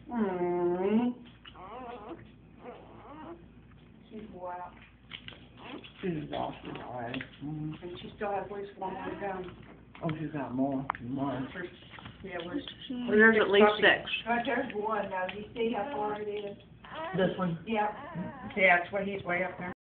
Mm. She's wow. She's exhausted already. And she still has at least one more to go. Oh, she's got more. More. Yeah, where's Well, there's at least puppy? 6. Right, there's one now. Do you see how far it is? This one? Yeah. Yeah, that's why he's way up there.